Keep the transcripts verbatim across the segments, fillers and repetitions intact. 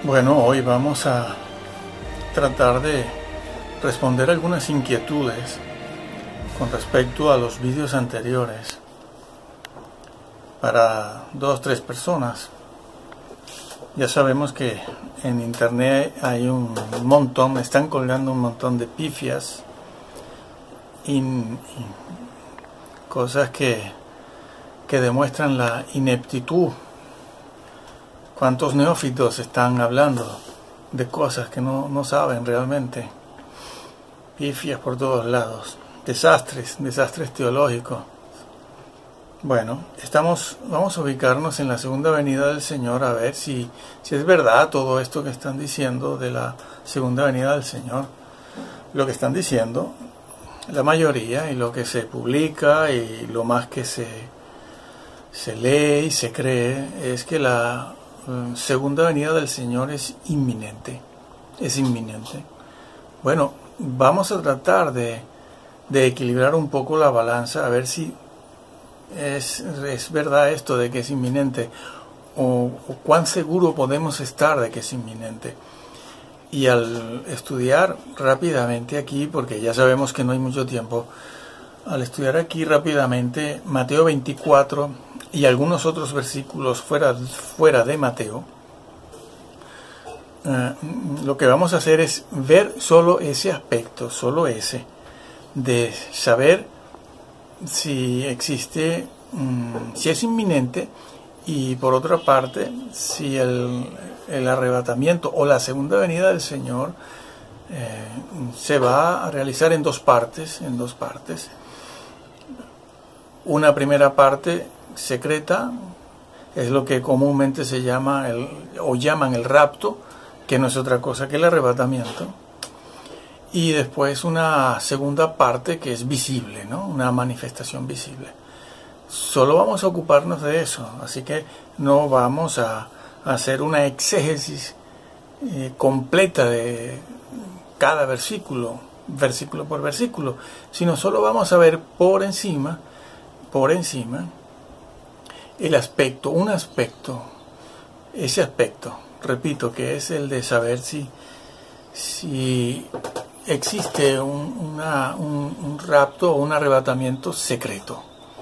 Bueno, hoy vamos a tratar de responder algunas inquietudes con respecto a los vídeos anteriores para dos, tres personas. Ya sabemos que en internet hay un montón, están colgando un montón de pifias y, y cosas que, que demuestran la ineptitud. ¿Cuántos neófitos están hablando de cosas que no, no saben realmente? Pifias por todos lados, desastres, desastres teológicos. Bueno, estamos, vamos a ubicarnos en la segunda venida del Señor a ver si, si es verdad todo esto que están diciendo de la segunda venida del Señor. Lo que están diciendo, la mayoría, y lo que se publica y lo más que se, se lee y se cree, es que la segunda venida del Señor es inminente, es inminente. Bueno, vamos a tratar de, de equilibrar un poco la balanza, a ver si es, es verdad esto de que es inminente, o, o cuán seguro podemos estar de que es inminente. Y al estudiar rápidamente aquí, porque ya sabemos que no hay mucho tiempo, al estudiar aquí rápidamente Mateo veinticuatro y algunos otros versículos fuera, fuera de Mateo, eh, lo que vamos a hacer es ver solo ese aspecto, solo ese, de saber si existe, um, si es inminente, y por otra parte, si el, el arrebatamiento o la segunda venida del Señor eh, se va a realizar en dos partes, en dos partes. Una primera parte secreta, es lo que comúnmente se llama el, o llaman el rapto, que no es otra cosa que el arrebatamiento, y después una segunda parte que es visible, ¿no? Una manifestación visible. Solo vamos a ocuparnos de eso, así que no vamos a, a hacer una exégesis eh, completa de cada versículo, versículo por versículo, sino solo vamos a ver por encima, por encima, el aspecto, un aspecto, ese aspecto, repito, que es el de saber si, si existe un, una, un, un rapto o un arrebatamiento secreto.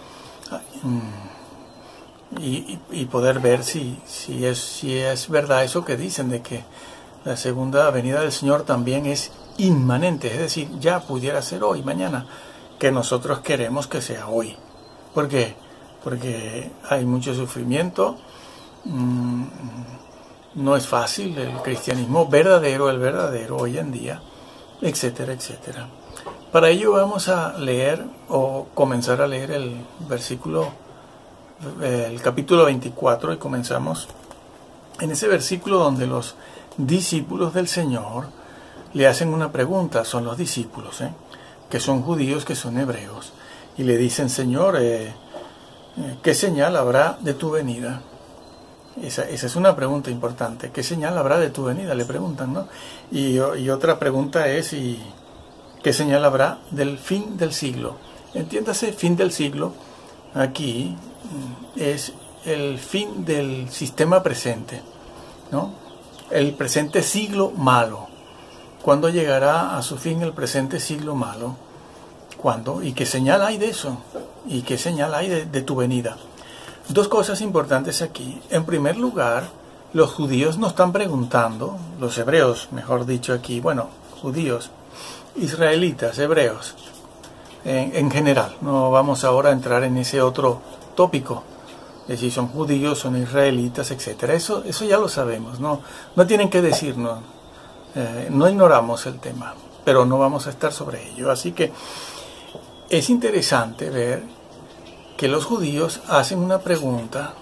Y, y, y poder ver si, si, es, si es verdad eso que dicen de que la segunda venida del Señor también es inmanente, es decir, ya pudiera ser hoy, mañana, que nosotros queremos que sea hoy. ¿Por qué? Porque hay mucho sufrimiento, mmm, no es fácil el cristianismo verdadero, el verdadero hoy en día, etcétera, etcétera. Para ello vamos a leer o comenzar a leer el versículo, el capítulo veinticuatro, y comenzamos en ese versículo donde los discípulos del Señor le hacen una pregunta. Son los discípulos, ¿eh? que son judíos, que son hebreos, y le dicen: Señor, eh, ¿qué señal habrá de tu venida? Esa, esa es una pregunta importante. ¿Qué señal habrá de tu venida? Le preguntan, ¿no? Y, y otra pregunta es: ¿y qué señal habrá del fin del siglo? Entiéndase, fin del siglo aquí es el fin del sistema presente, ¿no? El presente siglo malo. ¿Cuándo llegará a su fin el presente siglo malo? ¿Cuándo? ¿Y qué señal hay de eso? ¿Y qué señal hay de, de tu venida? Dos cosas importantes aquí. En primer lugar, los judíos no están preguntando, los hebreos, mejor dicho aquí, bueno, judíos, israelitas, hebreos, en, en general. No vamos ahora a entrar en ese otro tópico, de si son judíos, son israelitas, etcétera. Eso, eso ya lo sabemos, no, no tienen que decirnos, eh, no ignoramos el tema, pero no vamos a estar sobre ello. Así que es interesante ver que los judíos hacen una pregunta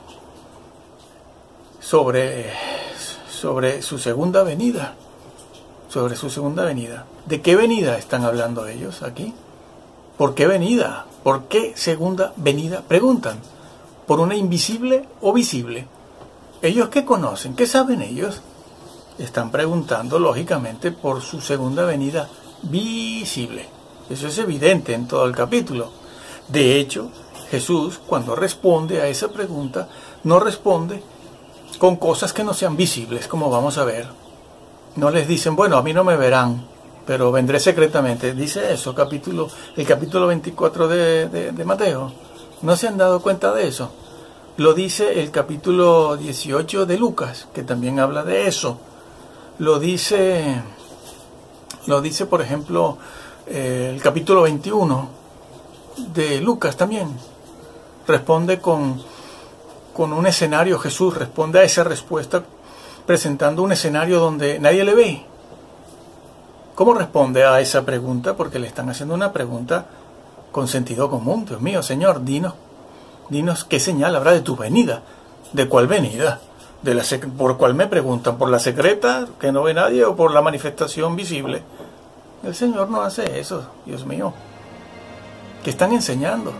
sobre, sobre su segunda venida, sobre su segunda venida. ¿De qué venida están hablando ellos aquí? ¿Por qué venida? ¿Por qué segunda venida? Preguntan. ¿Por una invisible o visible? ¿Ellos qué conocen? ¿Qué saben ellos? Están preguntando, lógicamente, por su segunda venida visible. Eso es evidente en todo el capítulo. De hecho, Jesús, cuando responde a esa pregunta, no responde con cosas que no sean visibles, como vamos a ver. No les dicen, bueno, a mí no me verán, pero vendré secretamente. Dice eso, capítulo, el capítulo veinticuatro de, de, de Mateo. ¿No se han dado cuenta de eso? Lo dice el capítulo dieciocho de Lucas, que también habla de eso. Lo dice, lo dice por ejemplo, eh, el capítulo veintiuno de Lucas también. Responde con, con un escenario, Jesús responde a esa respuesta presentando un escenario donde nadie le ve. ¿Cómo responde a esa pregunta? Porque le están haciendo una pregunta con sentido común. Dios mío, Señor, dinos, dinos qué señal habrá de tu venida. ¿De cuál venida? De la ¿Por cuál me preguntan? ¿Por la secreta, que no ve nadie, o por la manifestación visible? El Señor no hace eso, Dios mío. ¿Qué están enseñando?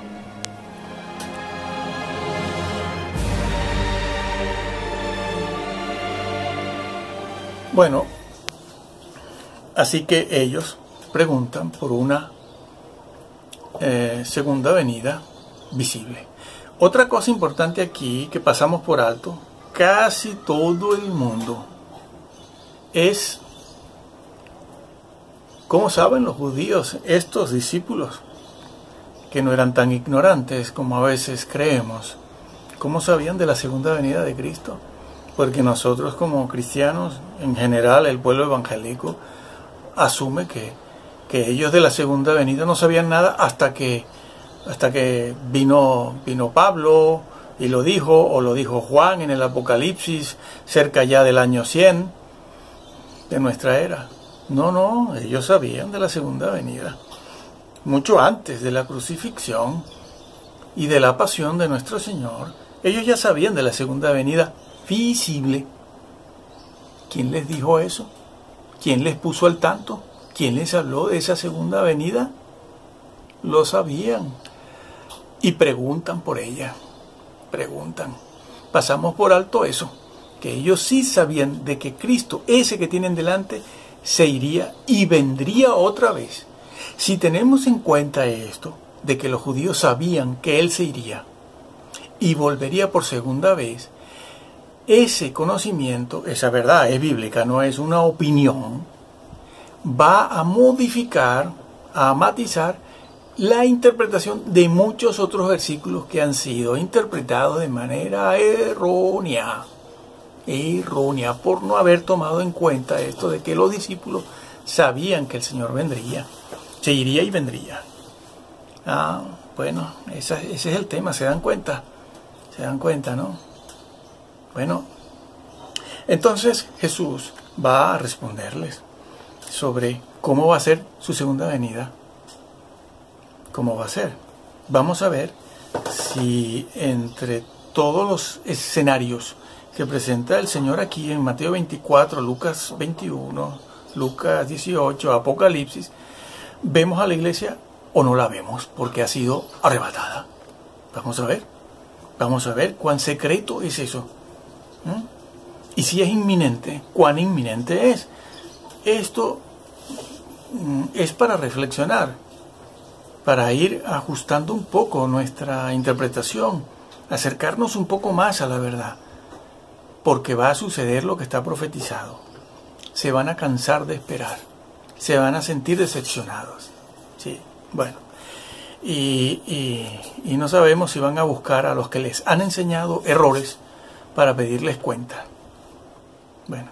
Bueno, así que ellos preguntan por una eh, segunda venida visible. Otra cosa importante aquí que pasamos por alto, casi todo el mundo, es, ¿cómo saben los judíos, estos discípulos, que no eran tan ignorantes como a veces creemos? ¿Cómo sabían de la segunda venida de Cristo? Porque nosotros como cristianos, en general el pueblo evangélico, asume que, que ellos de la segunda venida no sabían nada hasta que, hasta que vino, vino Pablo y lo dijo, o lo dijo Juan en el Apocalipsis, cerca ya del año cien de nuestra era. No, no, ellos sabían de la segunda venida, mucho antes de la crucifixión y de la pasión de nuestro Señor. Ellos ya sabían de la segunda venida visible. ¿Quién les dijo eso? ¿Quién les puso al tanto? ¿Quién les habló de esa segunda venida? Lo sabían. Y preguntan por ella. Preguntan. Pasamos por alto eso. Que ellos sí sabían de que Cristo, ese que tienen delante, se iría y vendría otra vez. Si tenemos en cuenta esto, de que los judíos sabían que Él se iría y volvería por segunda vez, ese conocimiento, esa verdad es bíblica, no es una opinión, va a modificar, a matizar la interpretación de muchos otros versículos que han sido interpretados de manera errónea, errónea, por no haber tomado en cuenta esto de que los discípulos sabían que el Señor vendría, se iría y vendría. Ah, bueno, esa, ese es el tema, ¿se dan cuenta? ¿Se dan cuenta, no? Bueno, entonces Jesús va a responderles sobre cómo va a ser su segunda venida. ¿Cómo va a ser? Vamos a ver si entre todos los escenarios que presenta el Señor aquí en Mateo veinticuatro, Lucas veintiuno, Lucas dieciocho, Apocalipsis, vemos a la iglesia o no la vemos porque ha sido arrebatada. Vamos a ver. Vamos a ver cuán secreto es eso. ¿Mm? Y si es inminente, cuán inminente es. Esto mm, es para reflexionar, para ir ajustando un poco nuestra interpretación, acercarnos un poco más a la verdad, porque va a suceder lo que está profetizado. Se van a cansar de esperar, se van a sentir decepcionados. Sí, bueno. Y, y, y no sabemos si van a buscar a los que les han enseñado errores para pedirles cuenta. Bueno,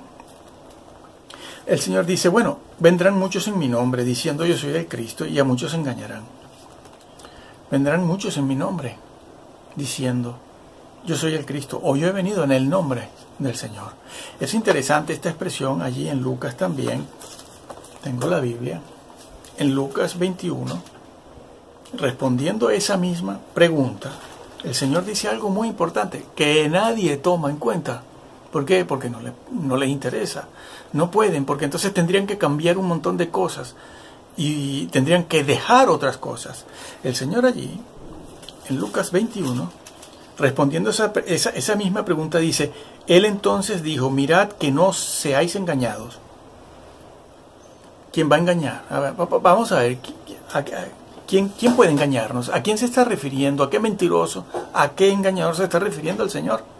el Señor dice, bueno, vendrán muchos en mi nombre diciendo yo soy el Cristo y a muchos engañarán. Vendrán muchos en mi nombre diciendo yo soy el Cristo o yo he venido en el nombre del Señor. Es interesante esta expresión allí en Lucas también. Tengo la Biblia. En Lucas veintiuno. Respondiendo a esa misma pregunta, el Señor dice algo muy importante que nadie toma en cuenta. ¿Por qué? Porque no, le, no les interesa. No pueden, porque entonces tendrían que cambiar un montón de cosas y tendrían que dejar otras cosas. El Señor allí, en Lucas veintiuno, respondiendo a esa, esa, esa misma pregunta, dice, Él entonces dijo, mirad que no seáis engañados. ¿Quién va a engañar? A ver, vamos a ver, ¿a, a, ¿Quién, ¿Quién puede engañarnos? ¿A quién se está refiriendo? ¿A qué mentiroso? ¿A qué engañador se está refiriendo el Señor?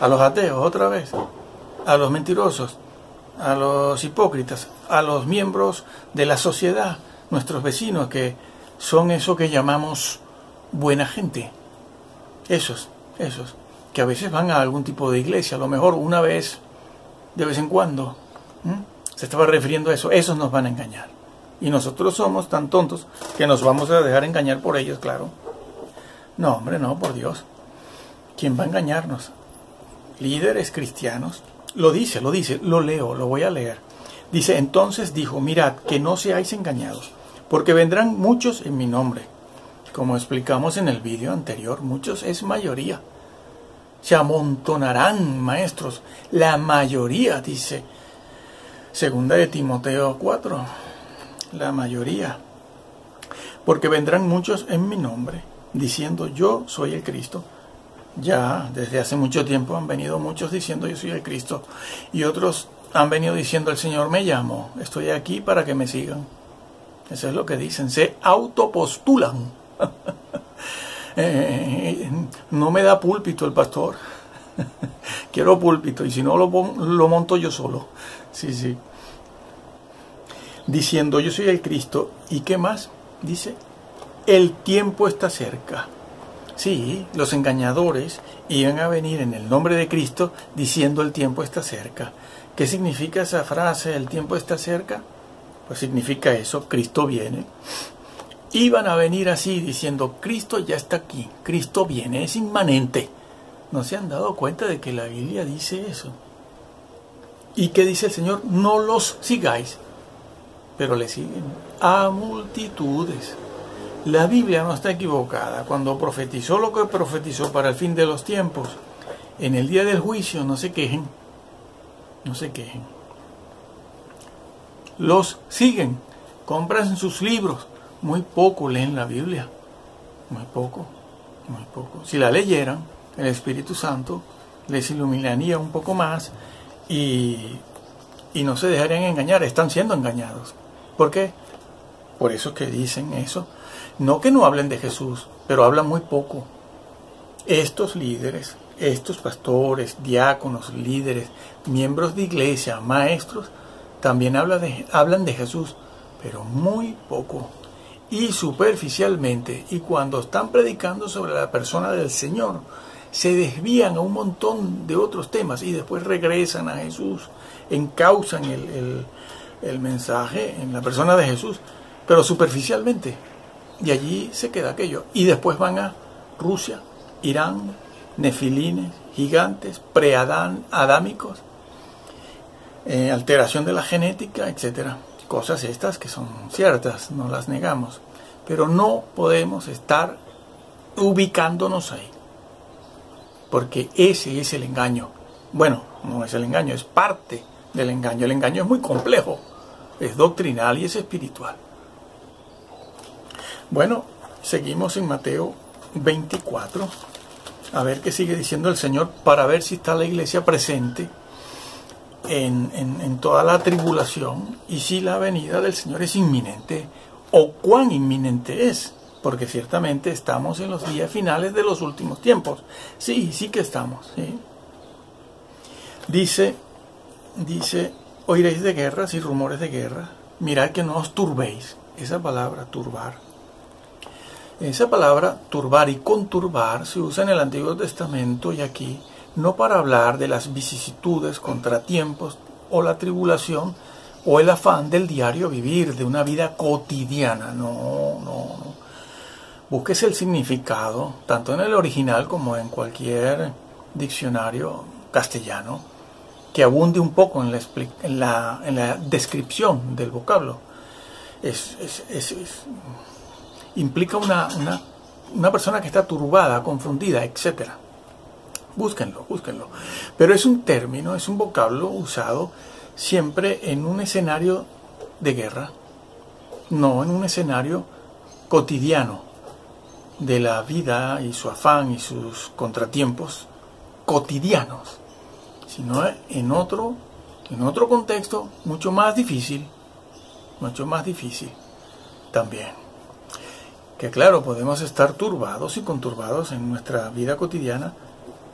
a los ateos otra vez, a los mentirosos, a los hipócritas, a los miembros de la sociedad, nuestros vecinos, que son eso que llamamos buena gente. Esos, esos, que a veces van a algún tipo de iglesia, a lo mejor una vez, de vez en cuando. ¿Mm? Se estaba refiriendo a eso. Esos nos van a engañar. Y nosotros somos tan tontos que nos vamos a dejar engañar por ellos, claro. No, hombre, no, por Dios. ¿Quién va a engañarnos? Líderes cristianos. Lo dice, lo dice, lo leo, lo voy a leer. Dice, entonces dijo, mirad, que no seáis engañados, porque vendrán muchos en mi nombre. Como explicamos en el vídeo anterior, muchos es mayoría. Se amontonarán maestros, la mayoría, dice Segunda de Timoteo cuatro, la mayoría. Porque vendrán muchos en mi nombre, diciendo yo soy el Cristo. Ya desde hace mucho tiempo han venido muchos diciendo yo soy el Cristo. Y otros han venido diciendo el Señor me llamó, estoy aquí para que me sigan. Eso es lo que dicen, se autopostulan. eh, no me da púlpito el pastor. Quiero púlpito y si no lo, lo monto yo solo. Sí, sí. Diciendo yo soy el Cristo. ¿Y qué más? Dice, el tiempo está cerca. Sí, los engañadores iban a venir en el nombre de Cristo diciendo el tiempo está cerca. ¿Qué significa esa frase, el tiempo está cerca? Pues significa eso, Cristo viene. Iban a venir así diciendo, Cristo ya está aquí, Cristo viene, es inmanente. ¿No se han dado cuenta de que la Biblia dice eso? ¿Y qué dice el Señor? No los sigáis, pero le siguen a multitudes. La Biblia no está equivocada. Cuando profetizó lo que profetizó para el fin de los tiempos, en el día del juicio, no se quejen, no se quejen. Los siguen, compran sus libros, muy poco leen la Biblia, muy poco, muy poco. Si la leyeran, el Espíritu Santo les iluminaría un poco más y, y no se dejarían engañar, están siendo engañados. ¿Por qué? Por eso que dicen eso. No que no hablen de Jesús, pero hablan muy poco. Estos líderes, estos pastores, diáconos, líderes, miembros de iglesia, maestros, también hablan de, hablan de Jesús, pero muy poco y superficialmente. Y cuando están predicando sobre la persona del Señor, se desvían a un montón de otros temas y después regresan a Jesús, encausan el, el, el mensaje en la persona de Jesús, pero superficialmente. Y allí se queda aquello. Y después van a Rusia, Irán, nefilines, gigantes, pre-adán, adámicos, eh, alteración de la genética, etcétera. Cosas estas que son ciertas, no las negamos. Pero no podemos estar ubicándonos ahí. Porque ese es el engaño. Bueno, no es el engaño, es parte del engaño. El engaño es muy complejo, es doctrinal y es espiritual. Bueno, seguimos en Mateo veinticuatro, a ver qué sigue diciendo el Señor, para ver si está la iglesia presente en, en, en toda la tribulación y si la venida del Señor es inminente o cuán inminente es, porque ciertamente estamos en los días finales de los últimos tiempos. Sí, sí que estamos. ¿Sí? Dice, dice, oiréis de guerras y rumores de guerra, mirad que no os turbéis. Esa palabra, turbar. Esa palabra turbar y conturbar se usa en el Antiguo Testamento y aquí no para hablar de las vicisitudes, contratiempos o la tribulación o el afán del diario vivir, de una vida cotidiana. No, no, no. Busques el significado, tanto en el original como en cualquier diccionario castellano, que abunde un poco en la, en la, en la descripción del vocablo. Es... es, es, es implica una, una, una persona que está turbada, confundida, etcétera. Búsquenlo, búsquenlo. Pero es un término, es un vocablo usado siempre en un escenario de guerra, no en un escenario cotidiano de la vida y su afán y sus contratiempos cotidianos, sino en otro, en otro contexto mucho más difícil, mucho más difícil también. Que claro, podemos estar turbados y conturbados en nuestra vida cotidiana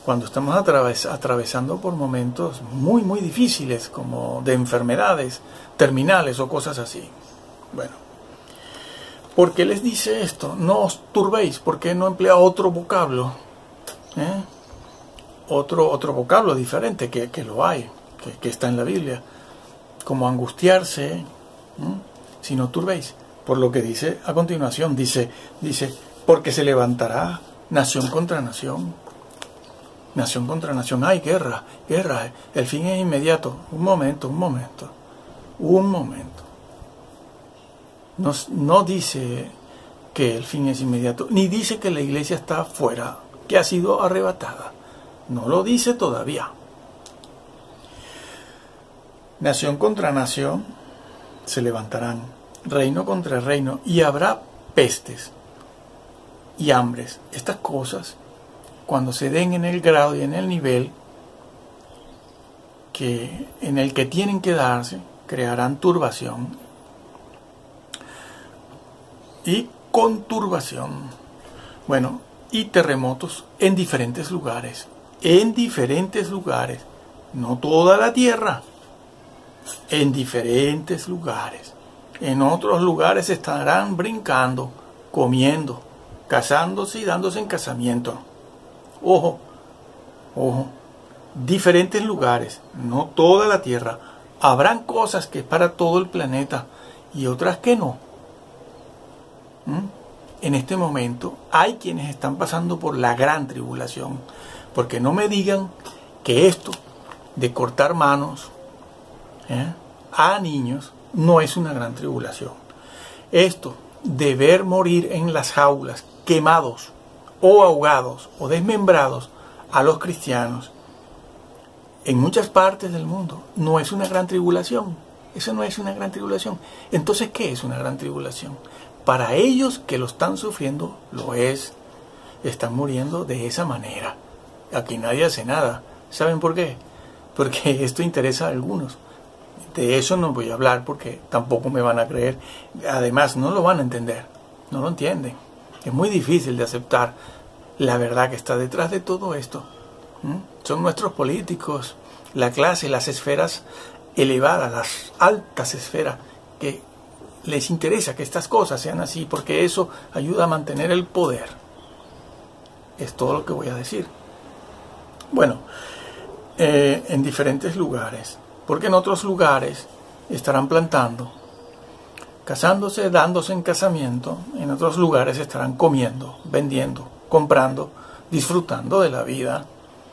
cuando estamos atraves, atravesando por momentos muy, muy difíciles, como de enfermedades terminales o cosas así. Bueno, ¿por qué les dice esto? No os turbéis. ¿Por qué no emplea otro vocablo? ¿Eh? Otro, otro vocablo diferente, que, que lo hay, que, que está en la Biblia, como angustiarse, ¿eh? Si no turbéis. Por lo que dice a continuación, dice, dice, porque se levantará nación contra nación, nación contra nación. Hay guerra, guerra, el fin es inmediato. Un momento, un momento, un momento. No, no dice que el fin es inmediato, ni dice que la iglesia está afuera, que ha sido arrebatada. No lo dice todavía. Nación contra nación se levantarán, reino contra reino, y habrá pestes y hambres. Estas cosas, cuando se den en el grado y en el nivel que, en el que tienen que darse, crearán turbación y conturbación. Bueno, y terremotos en diferentes lugares. En diferentes lugares. No toda la tierra. En diferentes lugares. En otros lugares estarán brincando, comiendo, casándose y dándose en casamiento. Ojo, ojo. Diferentes lugares. No toda la tierra. Habrán cosas que es para todo el planeta y otras que no. ¿Mm? En este momento hay quienes están pasando por la gran tribulación, porque no me digan que esto de cortar manos ¿eh? a niños no es una gran tribulación. Esto de ver morir en las jaulas, quemados o ahogados o desmembrados a los cristianos en muchas partes del mundo, no es una gran tribulación. Eso no es una gran tribulación. Entonces, ¿qué es una gran tribulación? Para ellos que lo están sufriendo, lo es. Están muriendo de esa manera. Aquí nadie hace nada. ¿Saben por qué? Porque esto interesa a algunos. De eso no voy a hablar porque tampoco me van a creer. Además, no lo van a entender. No lo entienden. Es muy difícil de aceptar la verdad que está detrás de todo esto. ¿Mm? Son nuestros políticos, la clase, las esferas elevadas, las altas esferas, que les interesa que estas cosas sean así, porque eso ayuda a mantener el poder. Es todo lo que voy a decir. Bueno, eh, en diferentes lugares, porque en otros lugares estarán plantando, casándose, dándose en casamiento, en otros lugares estarán comiendo, vendiendo, comprando, disfrutando de la vida.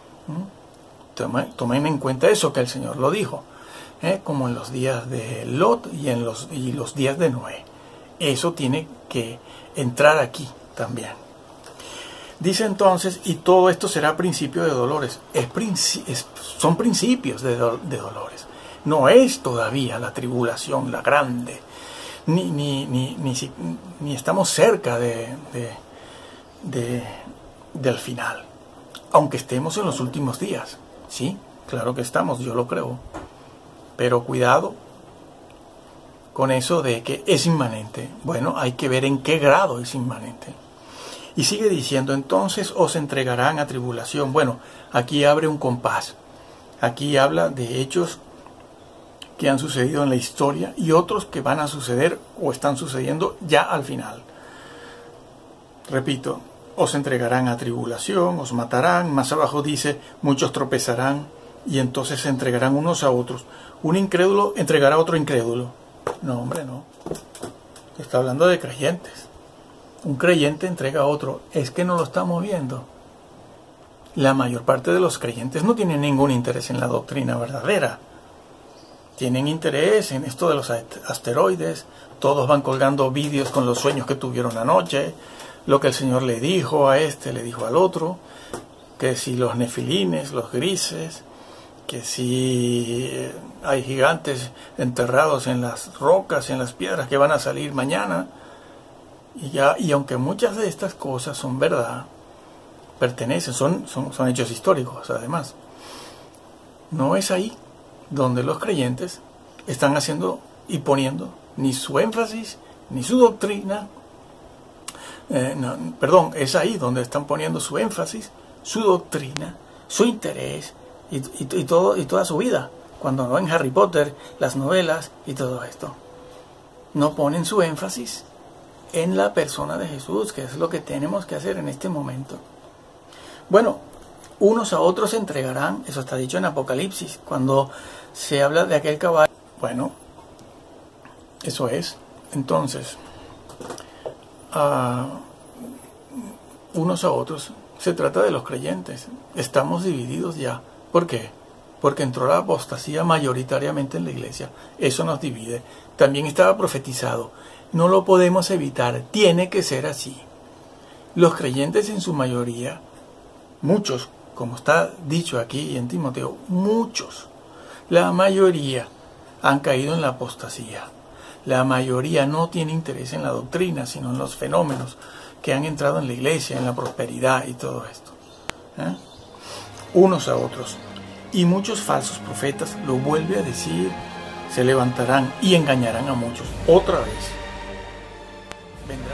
Tomen, tomen en cuenta eso, que el Señor lo dijo. ¿Eh? Como en los días de Lot y en los, y los días de Noé. Eso tiene que entrar aquí también. Dice entonces, y todo esto será principio de dolores. Es, es, son principios de, do, de dolores. No es todavía la tribulación, la grande. Ni, ni, ni, ni, ni estamos cerca de, de, de, del final. Aunque estemos en los últimos días. Sí, claro que estamos, yo lo creo. Pero cuidado con eso de que es inmanente. Bueno, hay que ver en qué grado es inmanente. Y sigue diciendo, entonces os entregarán a tribulación. Bueno, aquí abre un compás. Aquí habla de hechos que han sucedido en la historia y otros que van a suceder o están sucediendo ya al final. Repito, os entregarán a tribulación, os matarán. Más abajo dice, muchos tropezarán y entonces se entregarán unos a otros. Un incrédulo entregará a otro incrédulo. No, hombre, no. Está hablando de creyentes. Un creyente entrega a otro. Es que no lo estamos viendo. La mayor parte de los creyentes no tienen ningún interés en la doctrina verdadera. Tienen interés en esto de los asteroides. Todos van colgando vídeos con los sueños que tuvieron anoche. Lo que el Señor le dijo a este, le dijo al otro. Que si los nefilines, los grises, que si hay gigantes enterrados en las rocas, en las piedras que van a salir mañana. Y, ya, y aunque muchas de estas cosas son verdad, pertenecen, son, son, son hechos históricos además, no es ahí donde los creyentes están haciendo y poniendo ni su énfasis, ni su doctrina, eh, no, perdón, es ahí donde están poniendo su énfasis, su doctrina, su interés y, y, y, todo, y toda su vida. Cuando no en Harry Potter, las novelas y todo esto. No ponen su énfasis en la persona de Jesús, que es lo que tenemos que hacer en este momento. Bueno, unos a otros se entregarán, eso está dicho en Apocalipsis, cuando se habla de aquel caballo. Bueno, eso es. Entonces, uh, unos a otros, se trata de los creyentes. Estamos divididos ya. ¿Por qué? Porque entró la apostasía mayoritariamente en la iglesia. Eso nos divide. También estaba profetizado. No lo podemos evitar. Tiene que ser así. Los creyentes en su mayoría, muchos, como está dicho aquí en Timoteo, muchos, la mayoría han caído en la apostasía. La mayoría no tiene interés en la doctrina, sino en los fenómenos que han entrado en la iglesia, en la prosperidad y todo esto. ¿Eh? Unos a otros. Y muchos falsos profetas, lo vuelve a decir, se levantarán y engañarán a muchos. Otra vez. Vendrán.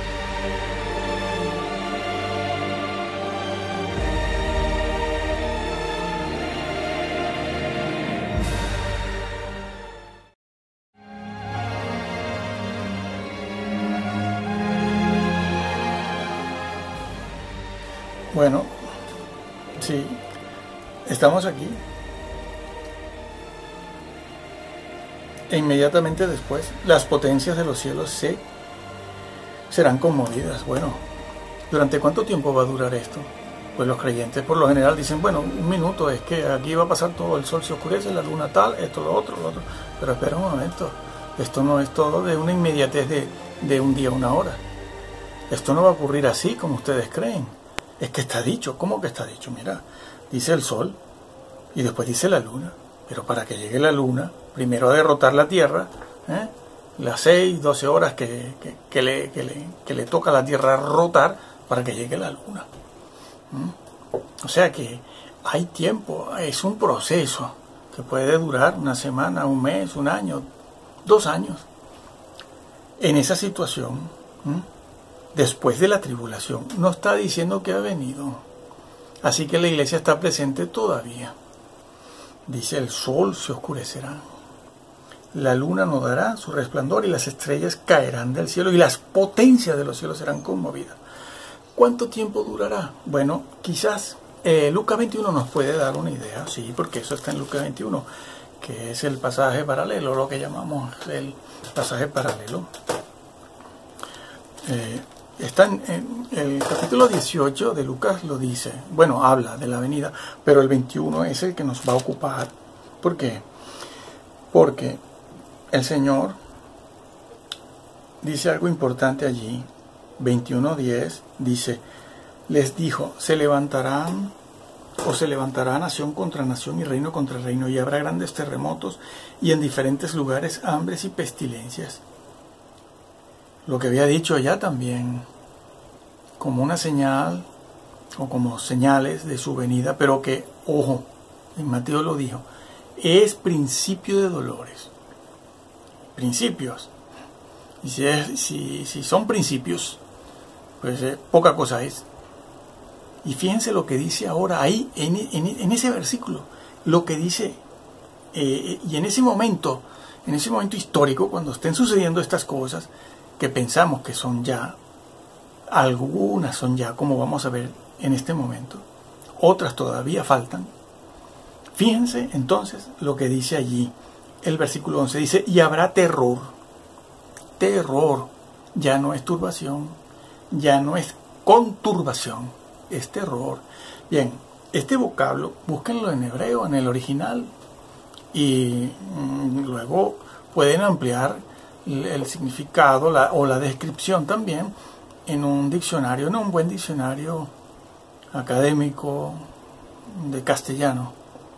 Bueno, sí, estamos aquí. E inmediatamente después, las potencias de los cielos se serán conmovidas. Bueno, ¿durante cuánto tiempo va a durar esto? Pues los creyentes por lo general dicen, bueno, un minuto, es que aquí va a pasar todo, el sol se oscurece, la luna tal, esto, lo otro, lo otro. Pero espera un momento, esto no es todo de una inmediatez de, de un día a una hora. Esto no va a ocurrir así como ustedes creen. Es que está dicho. ¿Cómo que está dicho? Mira, dice el sol y después dice la luna. Pero para que llegue la luna, primero a derrotar la tierra, ¿eh? las seis, doce horas que, que, que, le, que, le, que le toca a la tierra rotar para que llegue la luna. ¿Mm? O sea que hay tiempo, es un proceso que puede durar una semana, un mes, un año, dos años. En esa situación, ¿Mm? después de la tribulación, no está diciendo que ha venido. Así que la iglesia está presente todavía. Dice, el sol se oscurecerá, la luna no dará su resplandor y las estrellas caerán del cielo y las potencias de los cielos serán conmovidas. ¿Cuánto tiempo durará? Bueno, quizás eh, Lucas veintiuno nos puede dar una idea, sí, porque eso está en Lucas veintiuno, que es el pasaje paralelo, lo que llamamos el pasaje paralelo. Eh, Está en, en el capítulo dieciocho de Lucas, lo dice, bueno, habla de la venida, pero el veintiuno es el que nos va a ocupar. ¿Por qué? Porque el Señor dice algo importante allí, veintiuno diez, dice, les dijo, se levantarán o se levantará nación contra nación y reino contra reino, y habrá grandes terremotos y en diferentes lugares hambres y pestilencias. Lo que había dicho allá también, como una señal, o como señales de su venida, pero que, ojo, en Mateo lo dijo, es principio de dolores. Principios. Y si, es, si, si son principios, pues eh, poca cosa es. Y fíjense lo que dice ahora ahí, en, en, en ese versículo, lo que dice, eh, y en ese momento, en ese momento histórico, cuando estén sucediendo estas cosas, que pensamos que son ya, algunas son ya, como vamos a ver en este momento, otras todavía faltan. Fíjense entonces lo que dice allí, el versículo once, dice, y habrá terror, terror, ya no es turbación, ya no es conturbación, es terror. Bien, este vocablo, búsquenlo en hebreo, en el original, y mm, luego pueden ampliar el significado la, o la descripción también en un diccionario, en un buen diccionario académico de castellano.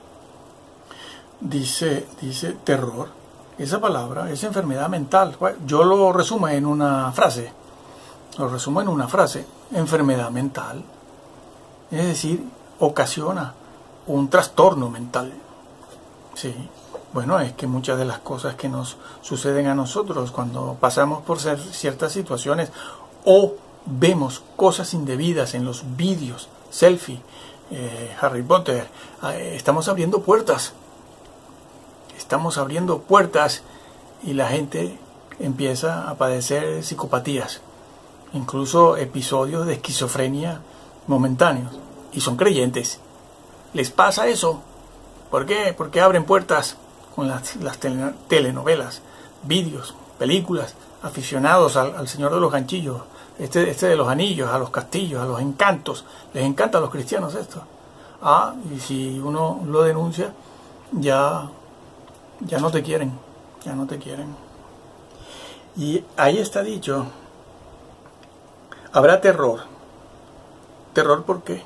Dice, dice terror. Esa palabra es enfermedad mental. Yo lo resumo en una frase. Lo resumo en una frase. Enfermedad mental. Es decir, ocasiona un trastorno mental. Sí. Bueno, es que muchas de las cosas que nos suceden a nosotros cuando pasamos por ciertas situaciones o vemos cosas indebidas en los vídeos, selfie, eh, Harry Potter. Eh, estamos abriendo puertas. Estamos abriendo puertas y la gente empieza a padecer psicopatías, incluso episodios de esquizofrenia momentáneos. Y son creyentes. ¿Les pasa eso? ¿Por qué? Porque abren puertas con las, las telenovelas, vídeos, películas, aficionados al, al Señor de los Ganchillos, este, este de los anillos, a los castillos, a los encantos. Les encanta a los cristianos esto. Ah, y si uno lo denuncia, ya, ya no te quieren, ya no te quieren. Y ahí está dicho, habrá terror. ¿Terror por qué?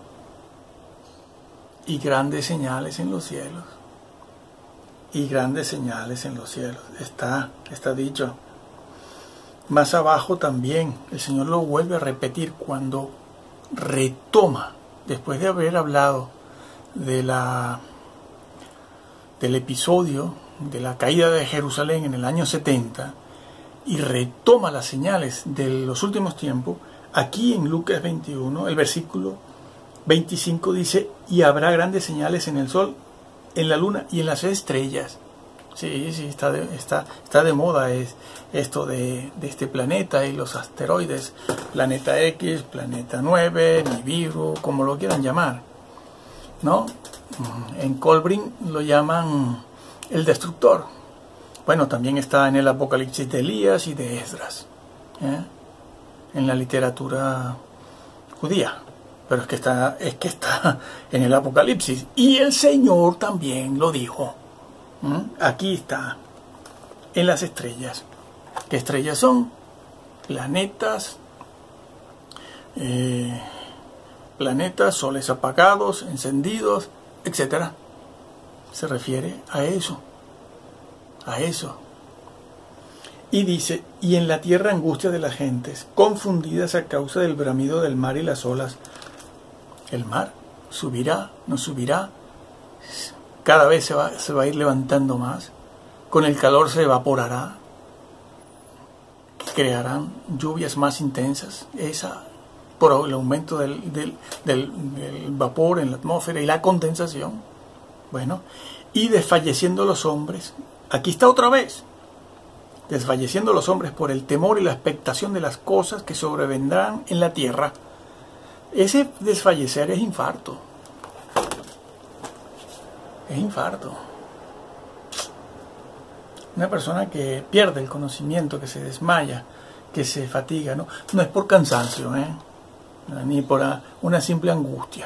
Y grandes señales en los cielos. Y grandes señales en los cielos. Está, está dicho. Más abajo también, el Señor lo vuelve a repetir cuando retoma, después de haber hablado de la, del episodio de la caída de Jerusalén en el año setenta, y retoma las señales de los últimos tiempos. Aquí en Lucas veintiuno, el versículo veinticinco dice, y habrá grandes señales en el sol, en la luna y en las estrellas. Sí, sí, está de, está, está de moda es esto de, de este planeta y los asteroides, planeta X, planeta nueve, Nibiru, como lo quieran llamar, ¿no? En Colbrin lo llaman el destructor. Bueno, también está en el Apocalipsis de Elías y de Esdras, ¿eh? En la literatura judía, pero es que está, es que está en el Apocalipsis, y el Señor también lo dijo. ¿Mm? Aquí está, en las estrellas. ¿Qué estrellas son? Planetas, eh, planetas, soles apagados, encendidos, etcétera. Se refiere a eso, a eso. Y dice, y en la tierra angustia de las gentes, confundidas a causa del bramido del mar y las olas. El mar subirá, no subirá, cada vez se va, se va a ir levantando más, con el calor se evaporará, crearán lluvias más intensas, esa por el aumento del, del, del, del vapor en la atmósfera y la condensación. Bueno, y desfalleciendo los hombres, aquí está otra vez, desfalleciendo los hombres por el temor y la expectación de las cosas que sobrevendrán en la tierra. Ese desfallecer es infarto. Es infarto. Una persona que pierde el conocimiento, que se desmaya, que se fatiga, no, no es por cansancio, ¿eh? Ni por una simple angustia.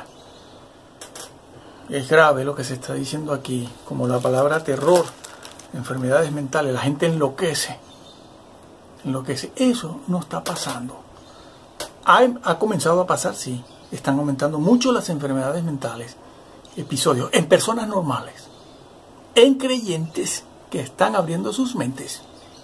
Es grave lo que se está diciendo aquí, como la palabra terror, enfermedades mentales, la gente enloquece. Enloquece. Eso no está pasando. Ha, ha comenzado a pasar, sí. Están aumentando mucho las enfermedades mentales. Episodios en personas normales, en creyentes que están abriendo sus mentes,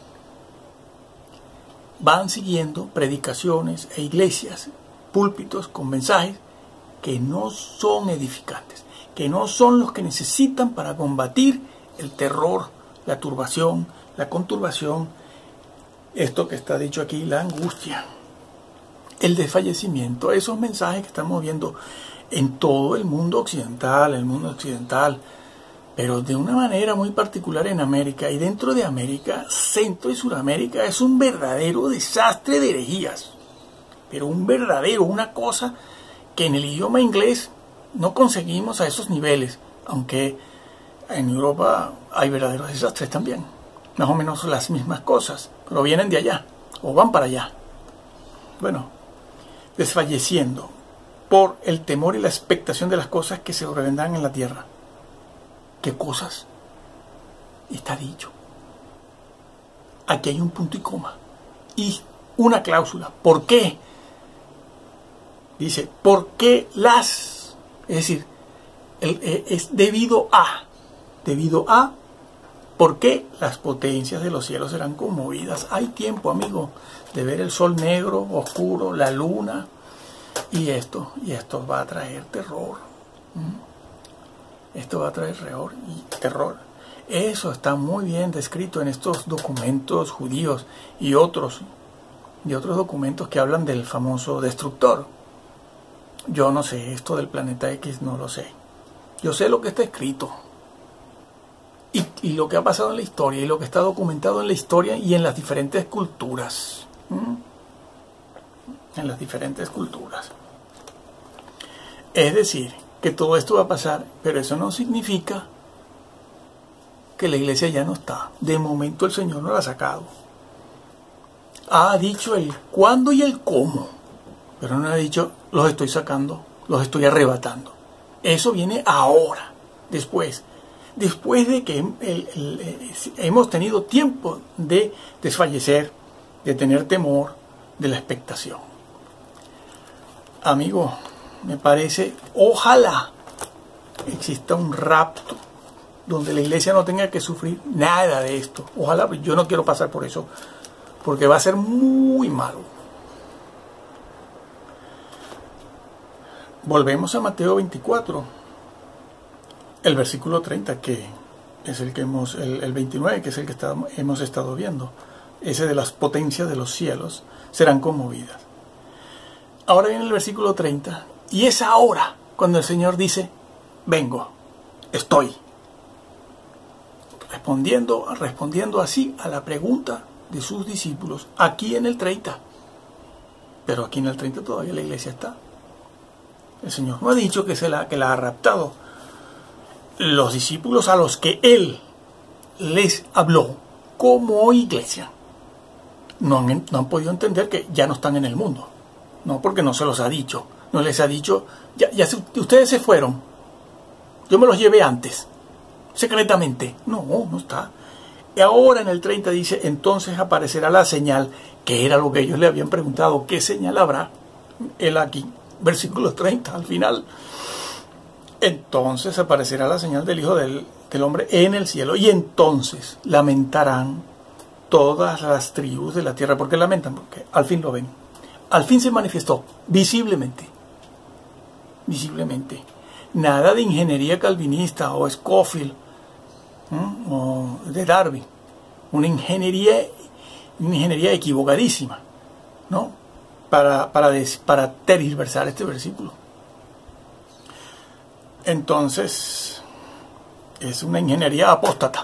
van siguiendo predicaciones e iglesias, púlpitos con mensajes que no son edificantes, que no son los que necesitan para combatir el terror, la turbación, la conturbación, esto que está dicho aquí, la angustia, el desfallecimiento, esos mensajes que estamos viendo en todo el mundo occidental, el mundo occidental, pero de una manera muy particular en América, y dentro de América, Centro y Suramérica, es un verdadero desastre de herejías, pero un verdadero, una cosa que en el idioma inglés no conseguimos a esos niveles, aunque en Europa hay verdaderos desastres también, más o menos las mismas cosas, pero vienen de allá, o van para allá. Bueno, desfalleciendo por el temor y la expectación de las cosas que se sobrevendrán en la tierra. ¿Qué cosas? Está dicho. Aquí hay un punto y coma. Y una cláusula. ¿Por qué? Dice, ¿por qué las? Es decir, el, es debido a. Debido a. ¿Por qué las potencias de los cielos serán conmovidas? Hay tiempo, amigo, de ver el sol negro, oscuro, la luna. Y esto, y esto va a traer terror. ¿Mm? Esto va a traer terror y terror. Eso está muy bien descrito en estos documentos judíos y otros, y otros documentos que hablan del famoso destructor. Yo no sé, esto del planeta X no lo sé. Yo sé lo que está escrito. Y, y lo que ha pasado en la historia, y lo que está documentado en la historia y en las diferentes culturas. ¿Mm? En las diferentes culturas. Es decir, que todo esto va a pasar, pero eso no significa que la iglesia ya no está. De momento el Señor no la ha sacado. Ha dicho el cuándo y el cómo, pero no ha dicho los estoy sacando, los estoy arrebatando. Eso viene ahora, después. Después de que el, el, el, hemos tenido tiempo de desfallecer, de tener temor, de la expectación. Amigo, me parece, ojalá exista un rapto donde la iglesia no tenga que sufrir nada de esto. Ojalá, yo no quiero pasar por eso, porque va a ser muy malo. Volvemos a Mateo veinticuatro, el versículo treinta, que es el que hemos, el, el veintinueve, que es el que está, hemos estado viendo. Ese de las potencias de los cielos serán conmovidas. Ahora viene el versículo treinta, y es ahora cuando el Señor dice, vengo, estoy. Respondiendo, respondiendo así a la pregunta de sus discípulos, aquí en el treinta. Pero aquí en el treinta todavía la iglesia está. El Señor no ha dicho que, se la, que la ha raptado. Los discípulos a los que Él les habló como iglesia no han, no han podido entender que ya no están en el mundo. No, porque no se los ha dicho. No les ha dicho, ya, ya se, ustedes se fueron. Yo me los llevé antes, secretamente. No, no está. Y ahora en el treinta dice, entonces aparecerá la señal, que era lo que ellos le habían preguntado, ¿qué señal habrá? Él aquí, versículo treinta, al final. Entonces aparecerá la señal del Hijo del, del Hombre en el cielo, y entonces lamentarán todas las tribus de la tierra. ¿Por qué lamentan? Porque al fin lo ven. Al fin se manifestó, visiblemente. Visiblemente. Nada de ingeniería calvinista o Scofield, ¿eh? o de Darwin. Una ingeniería, una ingeniería equivocadísima, ¿no? Para, para, des, para tergiversar este versículo. Entonces, es una ingeniería apóstata.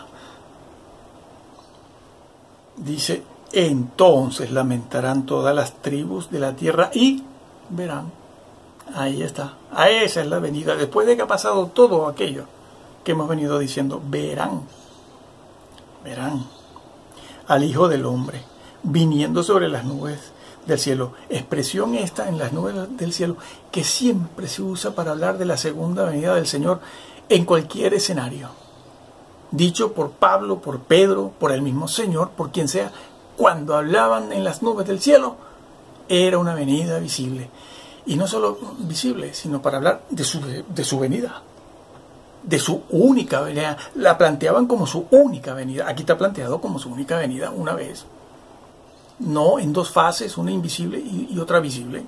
Dice, entonces lamentarán todas las tribus de la tierra y verán. Ahí está. A esa es la venida. Después de que ha pasado todo aquello que hemos venido diciendo, verán. Verán al Hijo del Hombre viniendo sobre las nubes del cielo. Expresión esta en las nubes del cielo que siempre se usa para hablar de la segunda venida del Señor en cualquier escenario. Dicho por Pablo, por Pedro, por el mismo Señor, por quien sea, cuando hablaban en las nubes del cielo, era una venida visible. Y no solo visible, sino para hablar de su, de su venida. De su única venida. La planteaban como su única venida. Aquí está planteado como su única venida una vez. No en dos fases, una invisible y, y otra visible.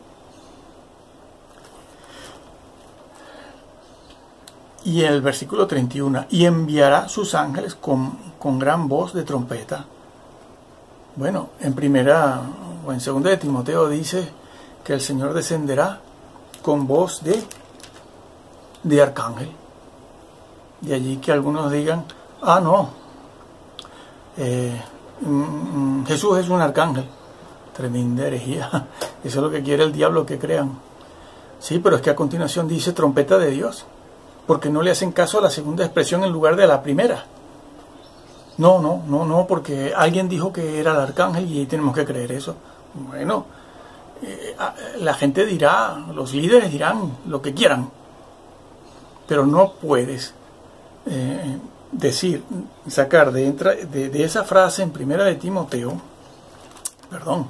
Y el versículo treinta y uno, y enviará sus ángeles con, con gran voz de trompeta. Bueno, en primera o en segunda de Timoteo dice que el Señor descenderá con voz de, de arcángel. De allí que algunos digan, ah no, eh, mm, Jesús es un arcángel. Tremenda herejía. Eso es lo que quiere el diablo que crean. Sí, pero es que a continuación dice trompeta de Dios, porque no le hacen caso a la segunda expresión en lugar de la primera. No, no, no, no, porque alguien dijo que era el arcángel y tenemos que creer eso. Bueno, eh, la gente dirá, los líderes dirán lo que quieran, pero no puedes eh, decir, sacar de, de, de esa frase en primera de Timoteo, perdón,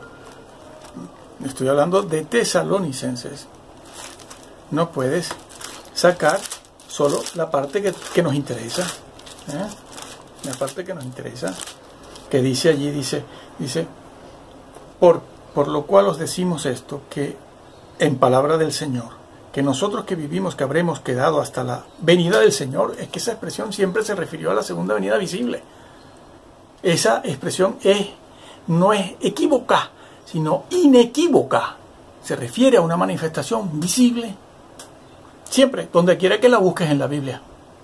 estoy hablando de Tesalonicenses, no puedes sacar solo la parte que, que nos interesa, ¿eh? La parte que nos interesa, que dice allí, dice, dice, por, por lo cual os decimos esto, que en palabra del Señor, que nosotros que vivimos, que habremos quedado hasta la venida del Señor, es que esa expresión siempre se refirió a la segunda venida visible. Esa expresión es, no es equívoca, sino inequívoca. se refiere a una manifestación visible. Siempre, donde quiera que la busques en la Biblia.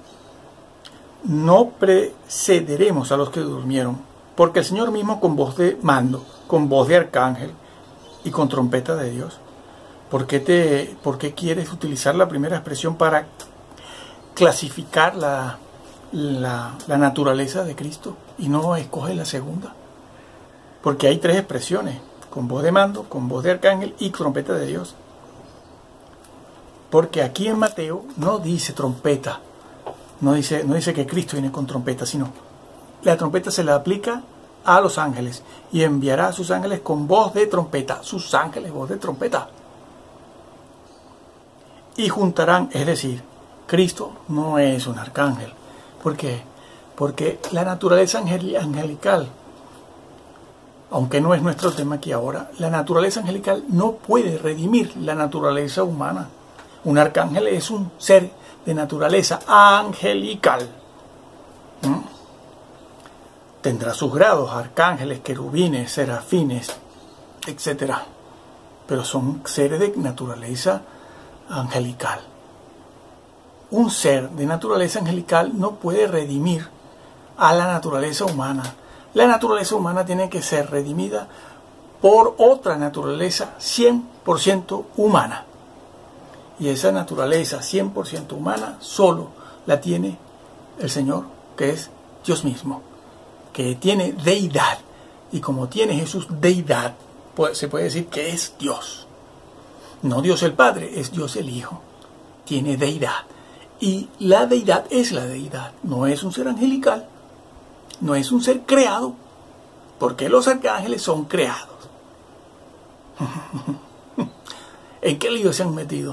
No precederemos a los que durmieron, porque el Señor mismo con voz de mando, con voz de arcángel y con trompeta de Dios. ¿Por qué, te, ¿Por qué quieres utilizar la primera expresión para clasificar la, la, la naturaleza de Cristo y no escoges la segunda? Porque hay tres expresiones, con voz de mando, con voz de arcángel y trompeta de Dios. Porque aquí en Mateo no dice trompeta, no dice, no dice que Cristo viene con trompeta, sino la trompeta se la aplica a los ángeles y enviará a sus ángeles con voz de trompeta, sus ángeles, voz de trompeta. Y juntarán, es decir, Cristo no es un arcángel. ¿Por qué? Porque la naturaleza angelical, aunque no es nuestro tema aquí ahora, la naturaleza angelical no puede redimir la naturaleza humana. Un arcángel es un ser de naturaleza angelical. ¿Mm? Tendrá sus grados, arcángeles, querubines, serafines, etcétera. Pero son seres de naturaleza angelical. Un ser de naturaleza angelical no puede redimir a la naturaleza humana. La naturaleza humana tiene que ser redimida por otra naturaleza cien por ciento humana. Y esa naturaleza cien por ciento humana solo la tiene el Señor, que es Dios mismo, que tiene deidad. Y como tiene Jesús deidad, pues se puede decir que es Dios. No Dios el Padre, es Dios el Hijo. Tiene deidad. Y la deidad es la deidad. No es un ser angelical. No es un ser creado. Porque los arcángeles son creados. ¿En qué lío se han metido?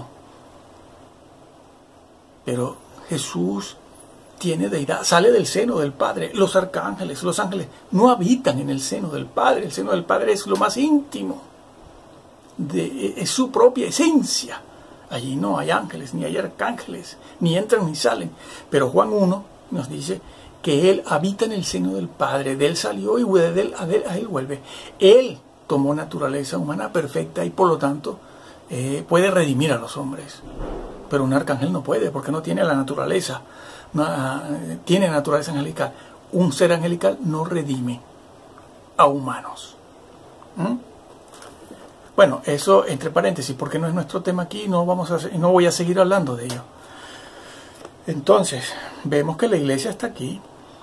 Pero Jesús tiene deidad. Sale del seno del Padre. Los arcángeles, los ángeles no habitan en el seno del Padre. El seno del Padre es lo más íntimo. De, es su propia esencia. Allí no hay ángeles, ni hay arcángeles, ni entran ni salen. Pero Juan uno nos dice que Él habita en el seno del Padre, de Él salió y de él, a, él, a Él vuelve. Él tomó naturaleza humana perfecta y por lo tanto eh, puede redimir a los hombres. Pero un arcángel no puede, porque no tiene la naturaleza, no, uh, tiene naturaleza angelical. Un ser angelical no redime a humanos. ¿Mm? Bueno, eso entre paréntesis, porque no es nuestro tema aquí, no vamos a, no voy a seguir hablando de ello. Entonces, vemos que la iglesia está aquí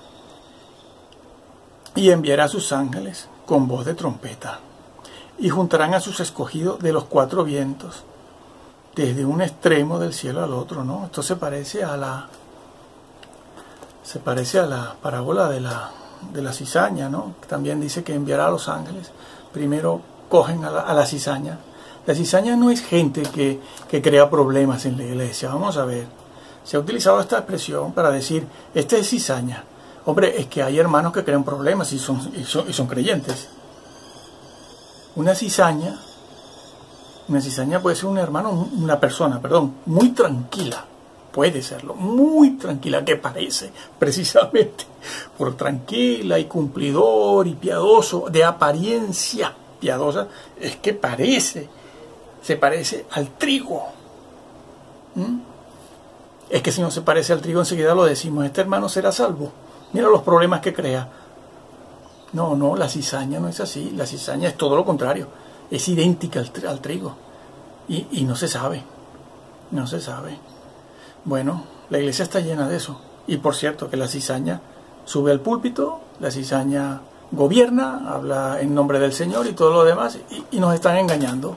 y enviará a sus ángeles con voz de trompeta y juntarán a sus escogidos de los cuatro vientos, desde un extremo del cielo al otro, ¿no? Esto se parece a la, se parece a la parábola de la, de la cizaña, ¿no? También dice que enviará a los ángeles. Primero cogen a la, a la cizaña. La cizaña no es gente que, que crea problemas en la iglesia. Vamos a ver. Se ha utilizado esta expresión para decir, esta es cizaña. Hombre, es que hay hermanos que crean problemas y son, y son, y son creyentes. Una cizaña, una cizaña puede ser un hermano, una persona, perdón, muy tranquila. Puede serlo, muy tranquila, que parece, precisamente, por tranquila y cumplidor y piadoso, de apariencia piadosa, es que parece, se parece al trigo. ¿Mm? Es que si no se parece al trigo, enseguida lo decimos, este hermano será salvo. Mira los problemas que crea. No, no, la cizaña no es así, la cizaña es todo lo contrario, es idéntica al, al trigo. Y, y no se sabe, no se sabe. Bueno, la iglesia está llena de eso. Y por cierto, que la cizaña sube al púlpito, la cizaña gobierna, habla en nombre del Señor y todo lo demás, y, y nos están engañando.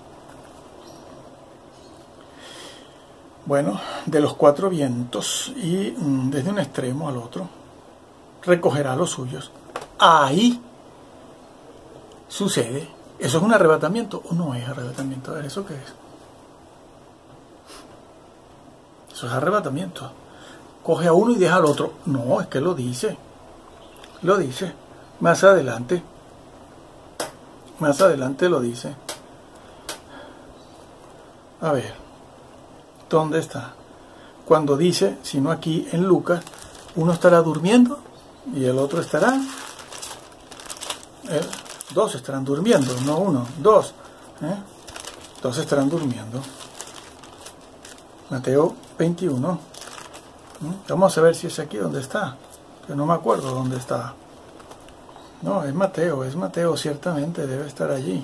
Bueno, de los cuatro vientos y mm, desde un extremo al otro, recogerá los suyos. Ahí sucede. ¿Eso es un arrebatamiento o no es arrebatamiento? A ver, ¿eso qué es? Eso es arrebatamiento. Coge a uno y deja al otro. No, es que lo dice. Lo dice. Más adelante. Más adelante lo dice. A ver. ¿Dónde está? Cuando dice, si no aquí en Lucas, uno estará durmiendo y el otro estará... Eh, dos estarán durmiendo, no uno, dos. ¿eh? dos estarán durmiendo. Mateo veintiuno. Vamos a ver si es aquí donde está, que no me acuerdo dónde está. No, es Mateo, es Mateo, ciertamente debe estar allí.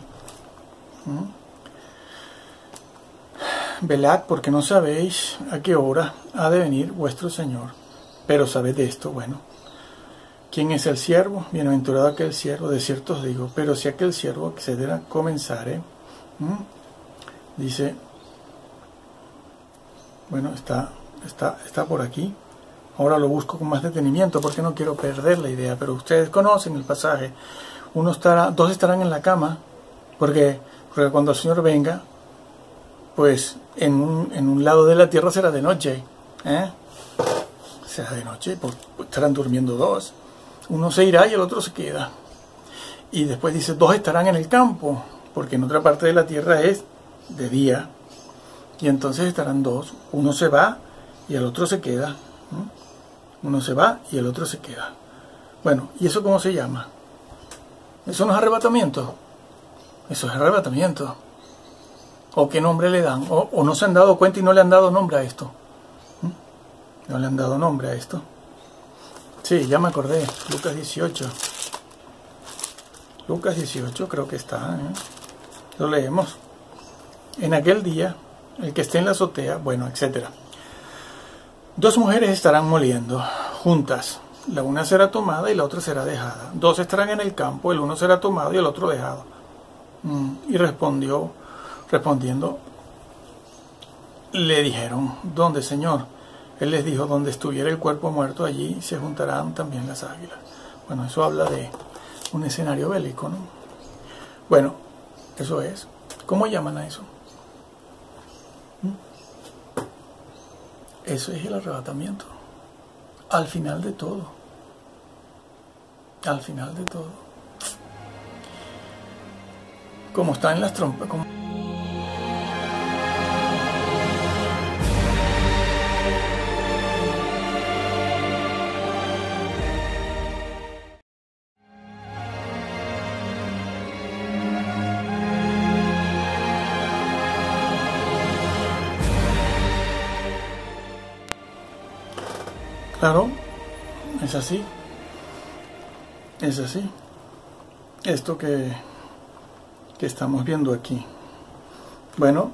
Velad, porque no sabéis a qué hora ha de venir vuestro Señor. Pero sabed de esto, bueno, ¿quién es el siervo? Bienaventurado aquel siervo, de cierto os digo, pero si aquel siervo que se dera comenzare, ¿m? dice, bueno, está, está, está por aquí. Ahora lo busco con más detenimiento porque no quiero perder la idea, pero ustedes conocen el pasaje. Uno estará, dos estarán en la cama, porque, porque cuando el Señor venga, pues en un, en un lado de la tierra será de noche, ¿eh? Será de noche, pues estarán durmiendo dos. Uno se irá y el otro se queda. Y después dice, dos estarán en el campo, porque en otra parte de la tierra es de día. Y entonces estarán dos. Uno se va y el otro se queda. Uno se va y el otro se queda. Bueno, ¿y eso cómo se llama? ¿Eso no es arrebatamiento? Eso es arrebatamiento. ¿O qué nombre le dan? ¿O, o no se han dado cuenta y no le han dado nombre a esto? ¿Mm? No le han dado nombre a esto. Sí, ya me acordé. Lucas dieciocho. Lucas dieciocho creo que está. ¿eh? Lo leemos. En aquel día, el que esté en la azotea, bueno, etcétera. Dos mujeres estarán moliendo juntas. La una será tomada y la otra será dejada. Dos estarán en el campo, el uno será tomado y el otro dejado. Mm, y respondió, respondiendo, le dijeron, ¿dónde, Señor? Él les dijo, donde estuviera el cuerpo muerto, allí se juntarán también las águilas. Bueno, eso habla de un escenario bélico, ¿no? Bueno, eso es. ¿Cómo llaman a eso? Eso es el arrebatamiento. Al final de todo. Al final de todo. Como está en las trompas. Como... Claro, es así, es así, esto que, que estamos viendo aquí. Bueno,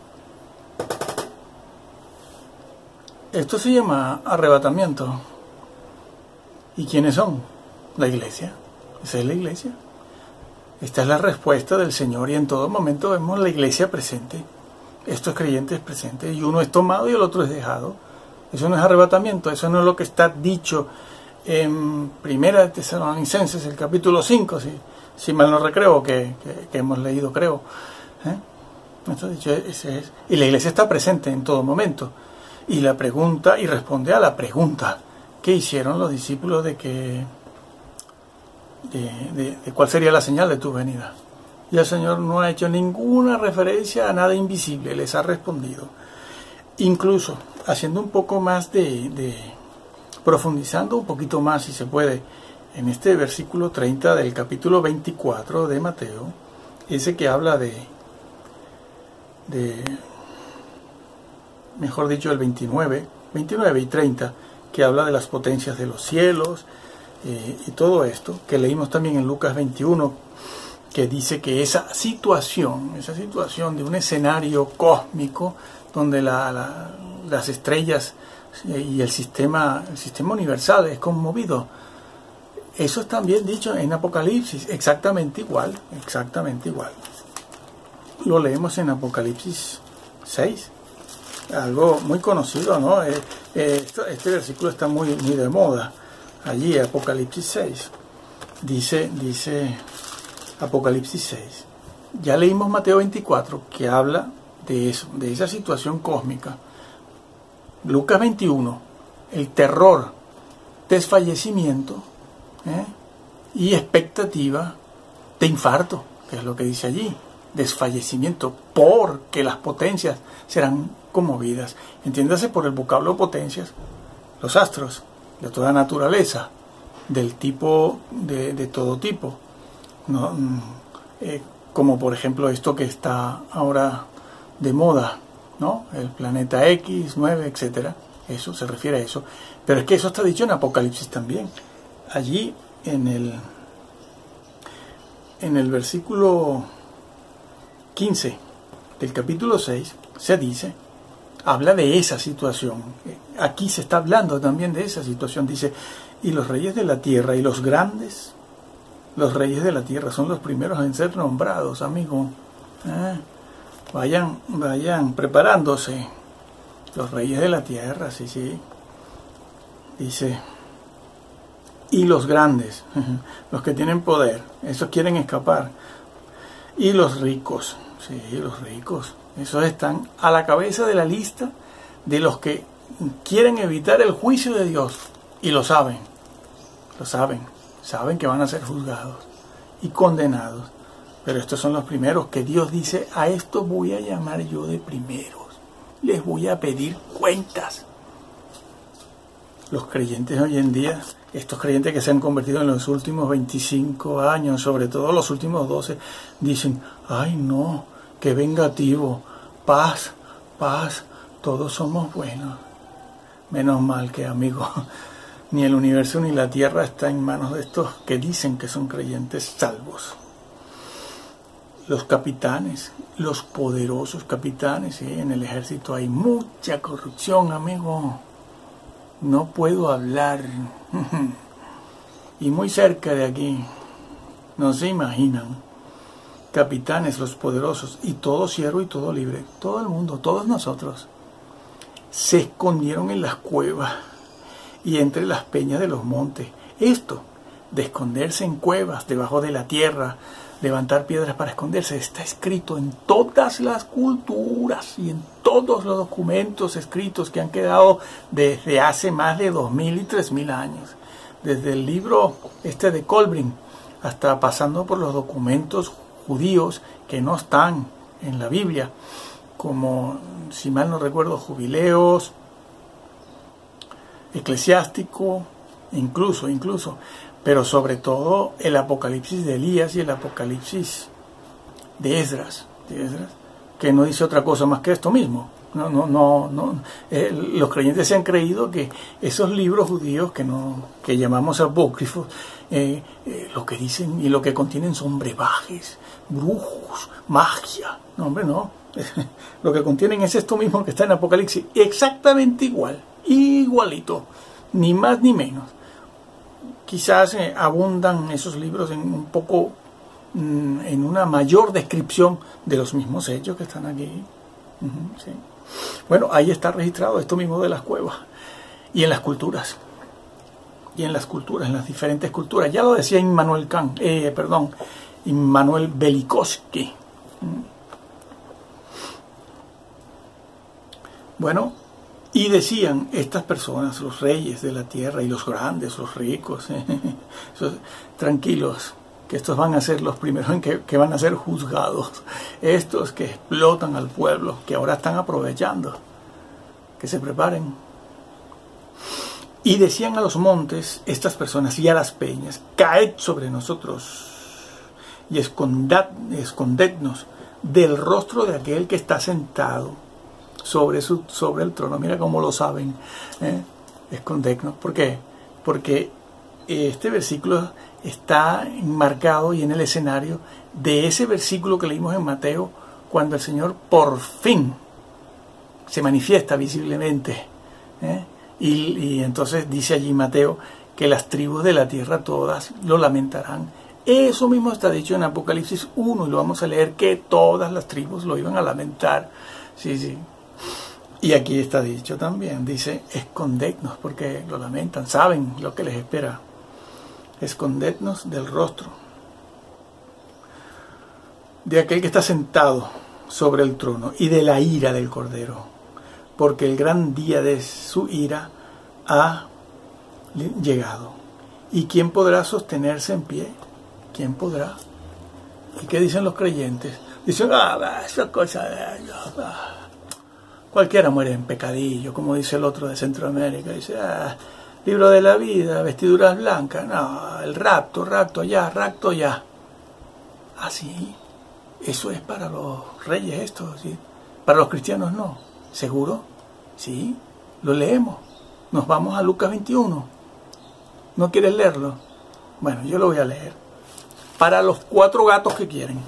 esto se llama arrebatamiento. ¿Y quiénes son? La iglesia, esa es la iglesia. Esta es la respuesta del Señor y en todo momento vemos la iglesia presente, estos creyentes presentes, y uno es tomado y el otro es dejado. Eso no es arrebatamiento, eso no es lo que está dicho en Primera de Tesalonicenses, el capítulo cinco, si, si mal no recreo, que, que, que hemos leído, creo. ¿Eh? Está dicho, ese es. Y la iglesia está presente en todo momento. Y la pregunta, y responde a la pregunta que hicieron los discípulos de que de, de, de cuál sería la señal de tu venida. Y el Señor no ha hecho ninguna referencia a nada invisible, les ha respondido. Incluso haciendo un poco más de, de profundizando un poquito más, si se puede, en este versículo treinta del capítulo veinticuatro de Mateo, ese que habla de, de mejor dicho, el veintinueve, veintinueve y treinta, que habla de las potencias de los cielos eh, y todo esto, que leímos también en Lucas veintiuno, que dice que esa situación, esa situación de un escenario cósmico, donde la, la, las estrellas y el sistema, el sistema universal es conmovido. Eso es también dicho en Apocalipsis, exactamente igual, exactamente igual. Lo leemos en Apocalipsis seis, algo muy conocido, ¿no? Eh, eh, esto, este versículo está muy, muy de moda. Allí, Apocalipsis seis, dice, dice Apocalipsis seis. Ya leímos Mateo veinticuatro, que habla de eso, de esa situación cósmica. Lucas veintiuno, el terror, desfallecimiento ¿eh? y expectativa de infarto, que es lo que dice allí, desfallecimiento, porque las potencias serán conmovidas. Entiéndase por el vocablo potencias, los astros de toda naturaleza, del tipo, de, de todo tipo, ¿no? eh, como por ejemplo esto que está ahora de moda, ¿no? El planeta X, nueve, etcétera. Eso se refiere a eso. Pero es que eso está dicho en Apocalipsis también. Allí en el, en el versículo quince del capítulo seis se dice, habla de esa situación. Aquí se está hablando también de esa situación. Dice, y los reyes de la tierra y los grandes, los reyes de la tierra son los primeros en ser nombrados, amigo. ¿Eh? Vayan, vayan preparándose. Los reyes de la tierra, sí, sí. Dice, y los grandes, los que tienen poder, esos quieren escapar. Y los ricos, sí, los ricos, esos están a la cabeza de la lista de los que quieren evitar el juicio de Dios. Y lo saben, lo saben, saben que van a ser juzgados y condenados. Pero estos son los primeros que Dios dice, a estos voy a llamar yo de primeros. Les voy a pedir cuentas. Los creyentes hoy en día, estos creyentes que se han convertido en los últimos veinticinco años, sobre todo los últimos doce, dicen, ay no, qué vengativo, paz, paz, todos somos buenos. Menos mal que, amigo, ni el universo ni la tierra está en manos de estos que dicen que son creyentes salvos. Los capitanes, los poderosos capitanes, ¿sí? En el ejército hay mucha corrupción, amigo. No puedo hablar. Y muy cerca de aquí, no se imaginan, capitanes, los poderosos, y todo siervo y todo libre, todo el mundo, todos nosotros, se escondieron en las cuevas y entre las peñas de los montes. Esto, de esconderse en cuevas, debajo de la tierra, levantar piedras para esconderse, está escrito en todas las culturas y en todos los documentos escritos que han quedado desde hace más de dos mil y tres mil años. Desde el libro este de Colbrin hasta pasando por los documentos judíos que no están en la Biblia, como, si mal no recuerdo, Jubileos, Eclesiástico, incluso, incluso, pero sobre todo el Apocalipsis de Elías y el Apocalipsis de Esdras, de Esdras, que no dice otra cosa más que esto mismo. No, no, no, no. Eh, los creyentes se han creído que esos libros judíos que no, que llamamos apócrifos, eh, eh, lo que dicen y lo que contienen son brebajes, brujos, magia. No, hombre, no. Lo que contienen es esto mismo que está en Apocalipsis, exactamente igual, igualito, ni más ni menos. Quizás eh, abundan esos libros en un poco, mm, en una mayor descripción de los mismos hechos que están aquí. Uh-huh, sí. Bueno, ahí está registrado esto mismo de las cuevas. Y en las culturas. Y en las culturas, en las diferentes culturas. Ya lo decía Immanuel Kant, eh, perdón, Immanuel Velikovsky. Bueno, y decían estas personas, los reyes de la tierra y los grandes, los ricos, eh, tranquilos, que estos van a ser los primeros en que, que van a ser juzgados. Estos que explotan al pueblo, que ahora están aprovechando. Que se preparen. Y decían a los montes, estas personas, y a las peñas, caed sobre nosotros y escondad, escondednos del rostro de aquel que está sentado sobre, su, sobre el trono. Mira cómo lo saben, ¿eh? Escondednos. ¿Por qué? Porque este versículo está enmarcado y en el escenario de ese versículo que leímos en Mateo, cuando el Señor por fin se manifiesta visiblemente, ¿eh? y, y entonces dice allí Mateo que las tribus de la tierra todas lo lamentarán. Eso mismo está dicho en Apocalipsis uno y lo vamos a leer, que todas las tribus lo iban a lamentar. Sí, sí. Y aquí está dicho también, dice, escondednos, porque lo lamentan, saben lo que les espera. Escondednos del rostro de aquel que está sentado sobre el trono y de la ira del Cordero, porque el gran día de su ira ha llegado. ¿Y quién podrá sostenerse en pie? ¿Quién podrá? ¿Y qué dicen los creyentes? Dicen, ah, esa cosa de... Ah, cualquiera muere en pecadillo, como dice el otro de Centroamérica. Dice, ah, libro de la vida, vestiduras blancas. No, el rapto, rapto ya, rapto ya. Así, eso es para los reyes estos, ¿sí? Para los cristianos no. ¿Seguro? Sí, lo leemos. Nos vamos a Lucas veintiuno. ¿No quieres leerlo? Bueno, yo lo voy a leer. Para los cuatro gatos que quieren.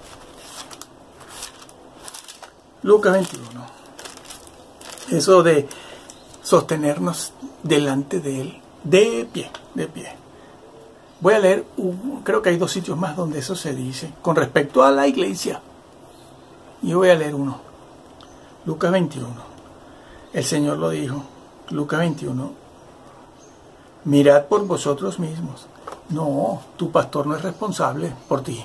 Lucas veintiuno. Eso de sostenernos delante de Él, de pie, de pie. Voy a leer, un, creo que hay dos sitios más donde eso se dice, con respecto a la iglesia. Yo voy a leer uno. Lucas veintiuno. El Señor lo dijo. Lucas veintiuno. Mirad por vosotros mismos. No, tu pastor no es responsable por ti.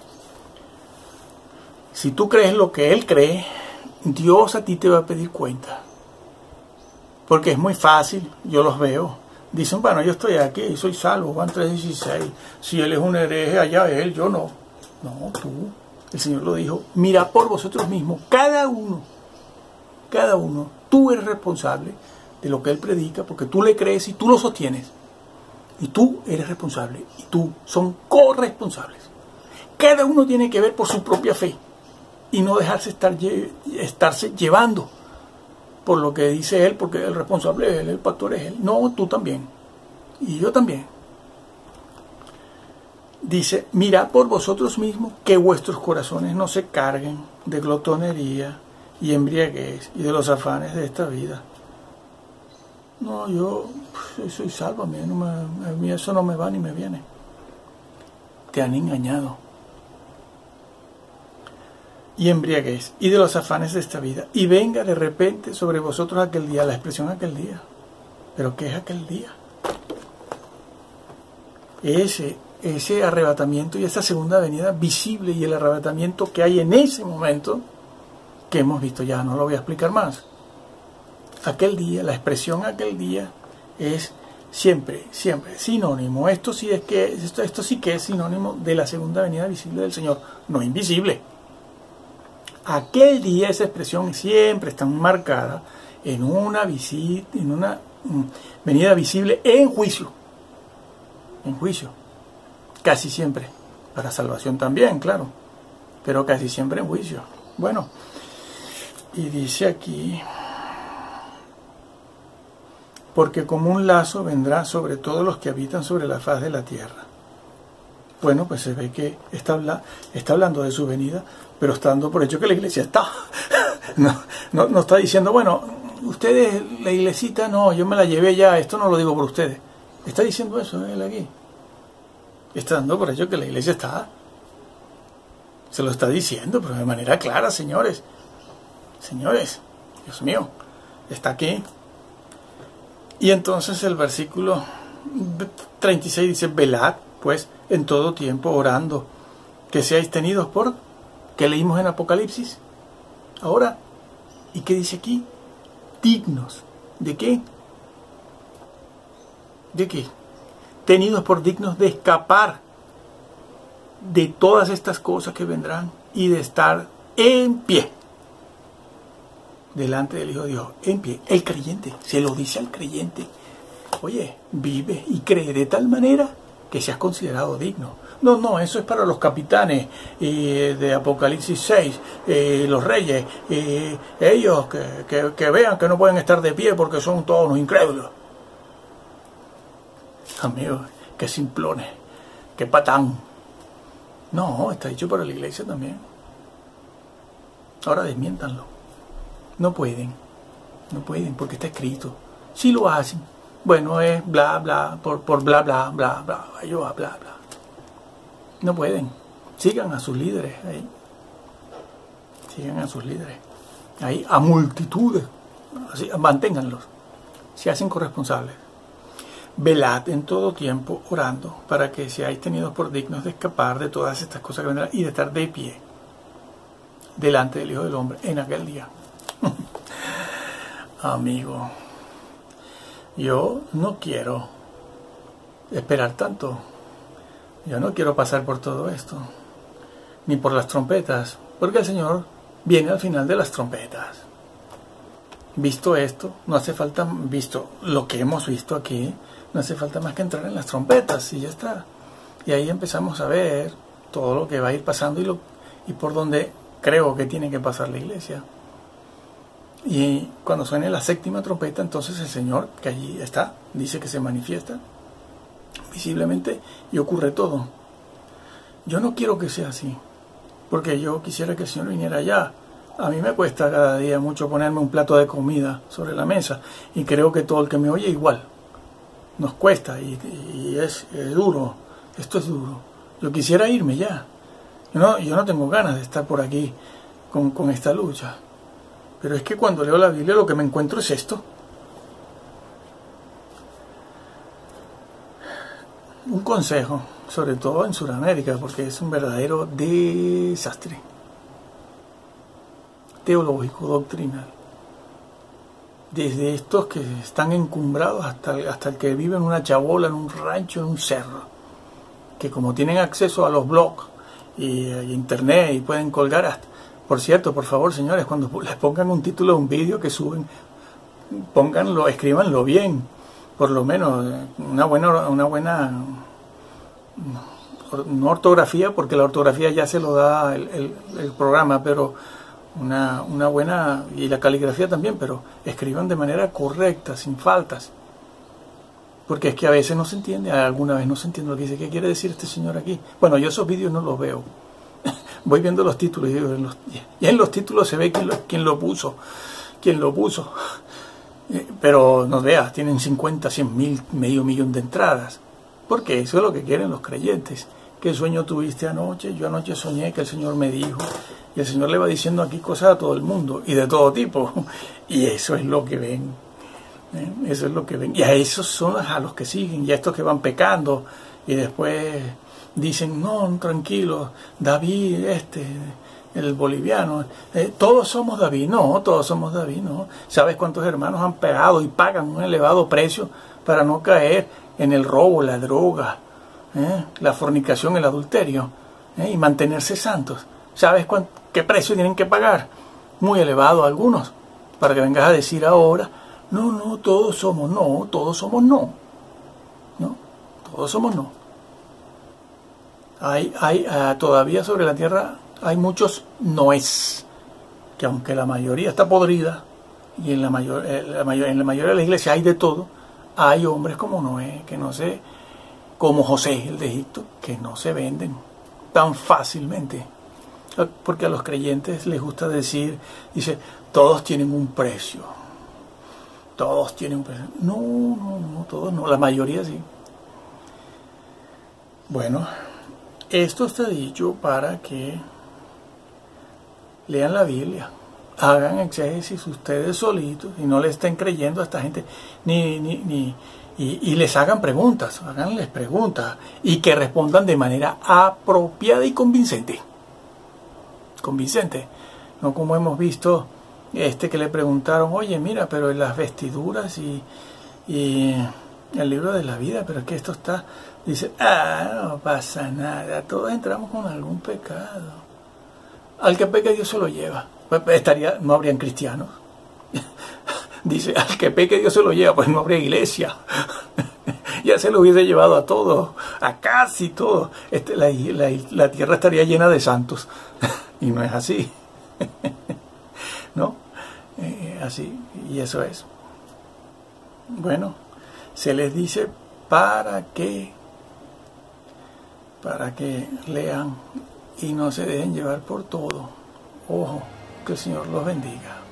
Si tú crees lo que él cree, Dios a ti te va a pedir cuenta. Porque es muy fácil, yo los veo. Dicen, bueno, yo estoy aquí, soy salvo, Juan tres dieciséis. Si él es un hereje, allá él, yo no. No, tú. El Señor lo dijo, mirad por vosotros mismos, cada uno, cada uno. Tú eres responsable de lo que él predica, porque tú le crees y tú lo sostienes. Y tú eres responsable, y tú son corresponsables. Cada uno tiene que ver por su propia fe, y no dejarse estar, estarse llevando por lo que dice él, porque el responsable es él, el pastor es él. No, tú también, y yo también. Dice, mirad por vosotros mismos que vuestros corazones no se carguen de glotonería y embriaguez y de los afanes de esta vida. No, yo pues, soy salvo, a mí, no me, a mí eso no me va ni me viene. Te han engañado. Y embriaguez y de los afanes de esta vida. Y venga de repente sobre vosotros aquel día, la expresión aquel día. ¿Pero qué es aquel día? Ese, ese arrebatamiento y esa segunda venida visible y el arrebatamiento que hay en ese momento, que hemos visto ya, no lo voy a explicar más. Aquel día, la expresión aquel día es siempre, siempre sinónimo. Esto sí es que esto, esto sí que es sinónimo de la segunda venida visible del Señor, no invisible. Aquel día, esa expresión siempre está marcada en una visita, en una mm, venida visible en juicio. En juicio. Casi siempre. Para salvación también, claro. Pero casi siempre en juicio. Bueno, y dice aquí, porque como un lazo vendrá sobre todos los que habitan sobre la faz de la tierra. Bueno, pues se ve que está, habla, está hablando de su venida, pero está dando por hecho que la iglesia está. No, no, no está diciendo, bueno, ustedes, la iglesita, no, yo me la llevé ya, esto no lo digo por ustedes. Está diciendo eso, él aquí. Está dando por hecho que la iglesia está. Se lo está diciendo, pero de manera clara, señores. Señores, Dios mío, está aquí. Y entonces el versículo treinta y seis dice, velad, pues, en todo tiempo orando, que seáis tenidos por, que leímos en Apocalipsis, ahora, ¿y qué dice aquí? Dignos, ¿de qué? ¿De qué? Tenidos por dignos de escapar de todas estas cosas que vendrán y de estar en pie delante del Hijo de Dios, en pie. El creyente, se lo dice al creyente, oye, vive y cree de tal manera que seas considerado digno. No, no, eso es para los capitanes eh, de Apocalipsis seis, eh, los reyes, eh, ellos que, que, que vean que no pueden estar de pie porque son todos unos incrédulos. Amigos, que simplones, que patán. No, está dicho para la iglesia también. Ahora desmiéntanlo. No pueden, no pueden porque está escrito. Si lo hacen, bueno, es bla, bla, por, por bla, bla, bla, bla, yo, bla, bla. No pueden. Sigan a sus líderes ahí. Sigan a sus líderes. Ahí, a multitudes. Así, manténganlos. Se hacen corresponsables. Velad en todo tiempo orando para que seáis tenidos por dignos de escapar de todas estas cosas que vendrán y de estar de pie delante del Hijo del Hombre en aquel día. Amigo, yo no quiero esperar tanto. Yo no quiero pasar por todo esto, ni por las trompetas, porque el Señor viene al final de las trompetas. Visto esto, no hace falta, visto lo que hemos visto aquí, no hace falta más que entrar en las trompetas y ya está. Y ahí empezamos a ver todo lo que va a ir pasando y, lo, y por donde creo que tiene que pasar la iglesia. Y cuando suene la séptima trompeta, entonces el Señor, que allí está, dice que se manifiesta visiblemente y ocurre todo. Yo no quiero que sea así, porque yo quisiera que el Señor viniera allá. A mí me cuesta cada día mucho ponerme un plato de comida sobre la mesa, y creo que todo el que me oye igual. Nos cuesta y, y es, es duro, esto es duro. Yo quisiera irme ya. Yo no, yo no tengo ganas de estar por aquí con, con esta lucha. Pero es que cuando leo la Biblia lo que me encuentro es esto. Un consejo, sobre todo en Sudamérica, porque es un verdadero desastre teológico, doctrinal. Desde estos que están encumbrados hasta el, hasta el que vive en una chabola, en un rancho, en un cerro, que como tienen acceso a los blogs y a internet y pueden colgar hasta... Por cierto, por favor, señores, cuando les pongan un título de un vídeo que suben, pónganlo, escríbanlo bien, por lo menos una buena, una buena no ortografía, porque la ortografía ya se lo da el, el, el programa, pero una, una buena, y la caligrafía también, pero escriban de manera correcta, sin faltas, porque es que a veces no se entiende, alguna vez no se entiende lo que dice. ¿Qué quiere decir este señor aquí? Bueno, yo esos vídeos no los veo. Voy viendo los títulos y digo, en los, y en los títulos se ve quién lo, quién lo puso, quién lo puso. Pero no veas, tienen cincuenta, cien mil, medio millón de entradas. Porque eso es lo que quieren los creyentes. ¿Qué sueño tuviste anoche? Yo anoche soñé que el Señor me dijo. Y el Señor le va diciendo aquí cosas a todo el mundo y de todo tipo. Y eso es lo que ven. ¿Eh? Eso es lo que ven. Y a esos son a los que siguen. Y a estos que van pecando. Y después dicen, no, tranquilo, David, este, el boliviano, eh, todos somos David. No, todos somos David, no. ¿Sabes cuántos hermanos han pagado y pagan un elevado precio para no caer en el robo, la droga, eh, la fornicación, el adulterio, eh, y mantenerse santos? ¿Sabes cuánto, qué precio tienen que pagar? Muy elevado algunos, para que vengas a decir ahora, no, no, todos somos, no, todos somos no. No, todos somos no. Hay, hay uh, todavía sobre la tierra hay muchos noes, que aunque la mayoría está podrida, y en la, mayor, eh, la mayor, en la mayoría de las iglesias hay de todo, hay hombres como Noé, que no se, como José, el de Egipto, que no se venden tan fácilmente. Porque a los creyentes les gusta decir, dice, todos tienen un precio. Todos tienen un precio. No, no, no, todos no, la mayoría sí. Bueno, esto está dicho para que lean la Biblia, hagan exégesis ustedes solitos y no le estén creyendo a esta gente, ni, ni, ni y, y les hagan preguntas, háganles preguntas y que respondan de manera apropiada y convincente. Convincente, no como hemos visto este que le preguntaron, oye, mira, pero en las vestiduras y, y el libro de la vida, pero es que esto está, dice, ah, no pasa nada, todos entramos con algún pecado. Al que peque Dios se lo lleva. Pues estaría, no habrían cristianos. Dice, al que peque Dios se lo lleva, pues no habría iglesia. Ya se lo hubiese llevado a todos, a casi todos. Este, la, la, la tierra estaría llena de santos. Y no es así. ¿No? Eh, así, y eso es. Bueno, se les dice para que, para que lean y no se dejen llevar por todo. Ojo, que el Señor los bendiga.